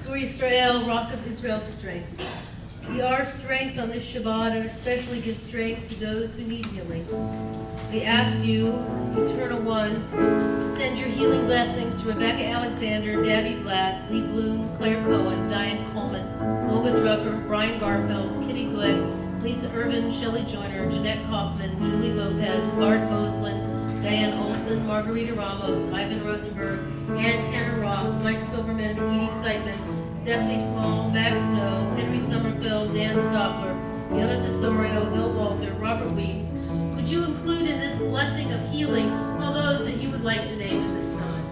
Sur Yisrael, Rock of Israel's strength. Be our strength on this Shabbat, and especially give strength to those who need healing. We ask you, Eternal One, to send your healing blessings to Rebecca Alexander, Debbie Black, Lee Bloom, Claire Cohen, Diane Coleman, Olga Drucker, Brian Garfeld, Kitty Glick, Lisa Irvin, Shelley Joyner, Jeanette Kaufman, Julie Lopez, Bart Moslin, Diane Olson, Margarita Ramos, Ivan Rosenberg, Ann Kenner Rock, Mike Silverman, Edie Seitman, Stephanie Small, Max Snow, Henry Sommerfeld, Dan Stopler, Yona Tesorio, Bill Walter, Robert Weems. Could you include in this blessing of healing all those that you would like to name at this time?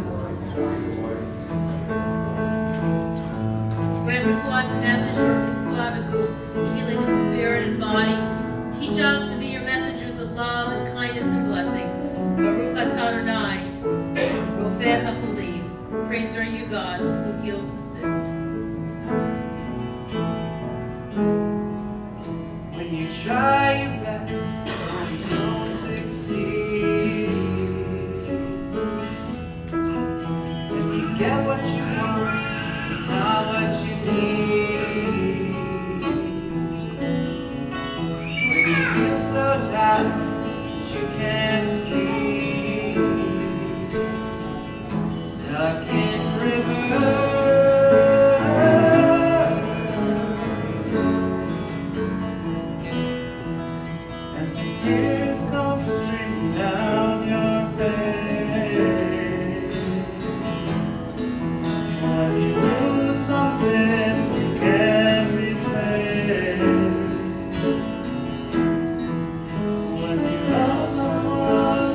Grant refuah to nefesh, refuah to guf, healing of spirit and body. Teach us to be your messengers of love and kindness and blessing. Baruch atah Adonai, Rofeh HaCholim. Praised are you, God, who heals the sick. When you try your best, you don't succeed. When you get what you want, not what you need. When you feel so tired that you can't sleep, stuck in reverse. Tears come streaming down your face when you lose something you can't replace. When you love someone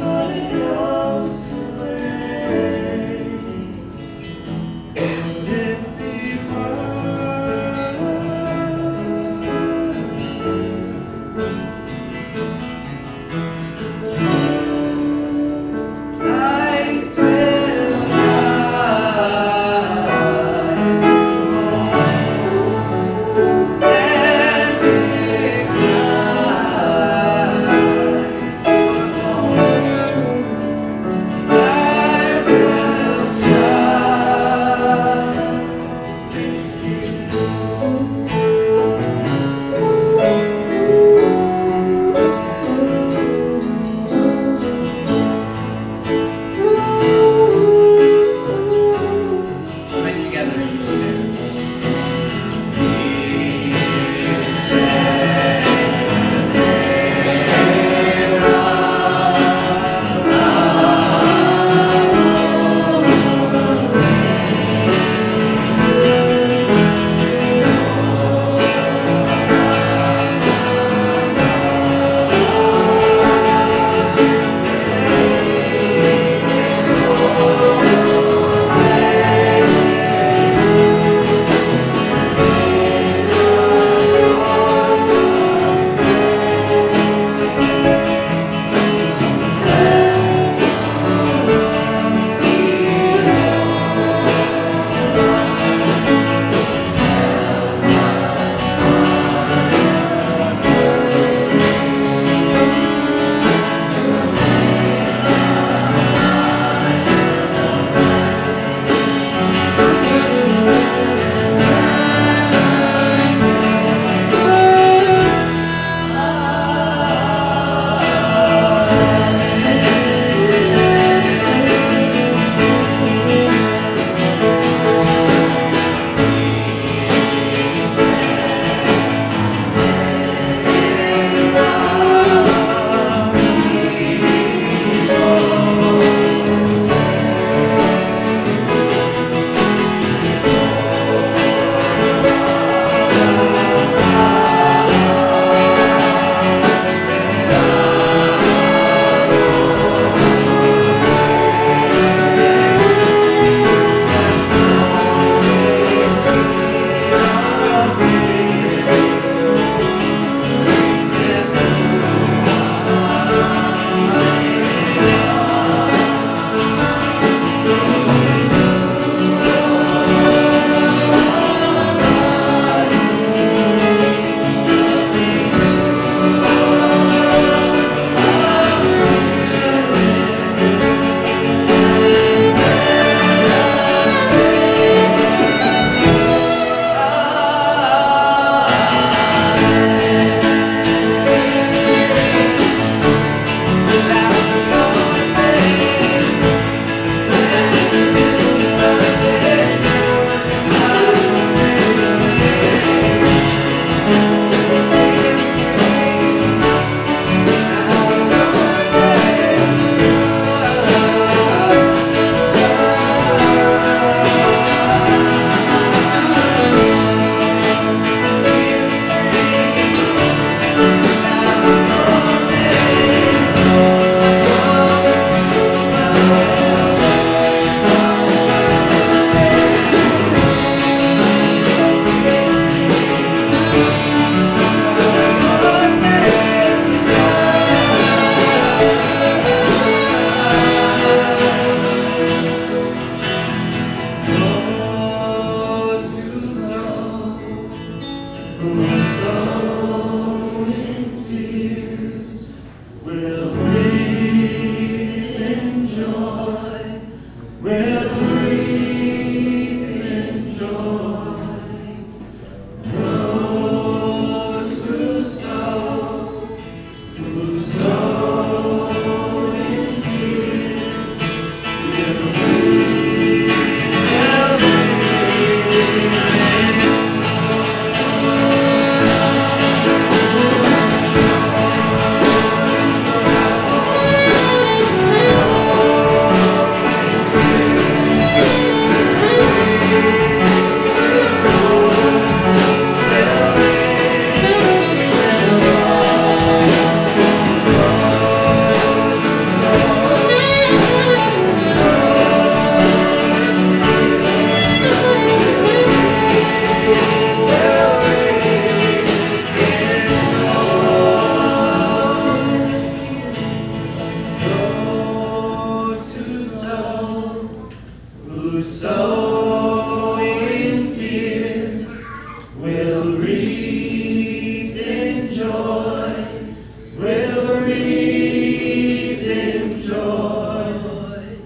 sow in tears will reap in joy, will reap in joy.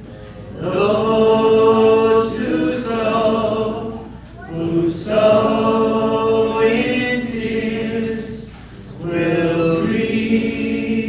Those who sow in tears will reap